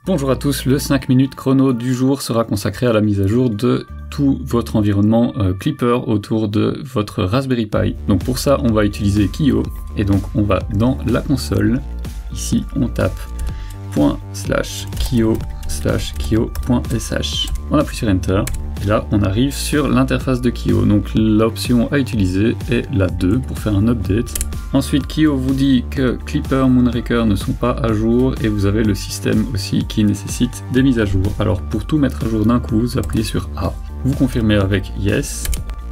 Bonjour à tous, le 5 minutes chrono du jour sera consacré à la mise à jour de tout votre environnement Clipper autour de votre Raspberry Pi. Donc pour ça, on va utiliser Kio, et donc on va dans la console, ici on tape ./kio/kio.sh. On appuie sur Enter, et là on arrive sur l'interface de Kio. Donc l'option à utiliser est la 2 pour faire un update. Ensuite, Kio vous dit que Clipper, Moonraker ne sont pas à jour et vous avez le système aussi qui nécessite des mises à jour. Alors pour tout mettre à jour d'un coup, vous appuyez sur A. Vous confirmez avec Yes.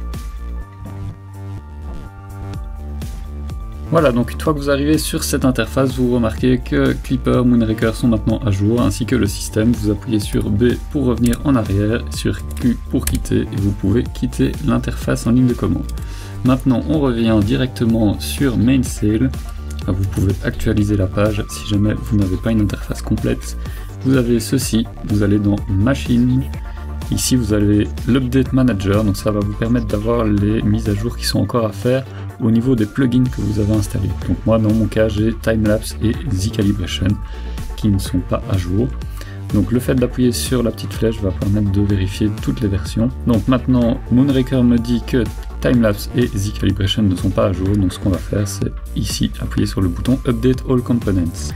Voilà, donc une fois que vous arrivez sur cette interface, vous remarquez que Clipper, Moonraker sont maintenant à jour, ainsi que le système. Vous appuyez sur B pour revenir en arrière, sur Q pour quitter, et vous pouvez quitter l'interface en ligne de commande. Maintenant, on revient directement sur Mainsail. Vous pouvez actualiser la page si jamais vous n'avez pas une interface complète. Vous avez ceci, vous allez dans Machine. Ici, vous avez l'Update Manager, donc ça va vous permettre d'avoir les mises à jour qui sont encore à faire au niveau des plugins que vous avez installés. Donc moi, dans mon cas, j'ai Timelapse et Z-Calibration qui ne sont pas à jour. Donc le fait d'appuyer sur la petite flèche va permettre de vérifier toutes les versions. Donc maintenant, Moonraker me dit que Timelapse et Z-Calibration ne sont pas à jour, donc ce qu'on va faire, c'est ici appuyer sur le bouton Update All Components.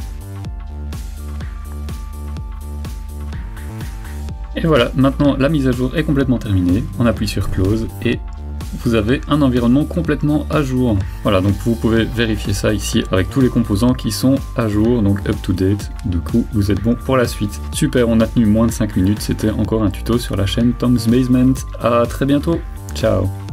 Et voilà, maintenant la mise à jour est complètement terminée. On appuie sur Close et vous avez un environnement complètement à jour. Voilà, donc vous pouvez vérifier ça ici avec tous les composants qui sont à jour, donc up to date. Du coup, vous êtes bon pour la suite. Super, on a tenu moins de 5 minutes. C'était encore un tuto sur la chaîne Tom's Basement. À très bientôt. Ciao.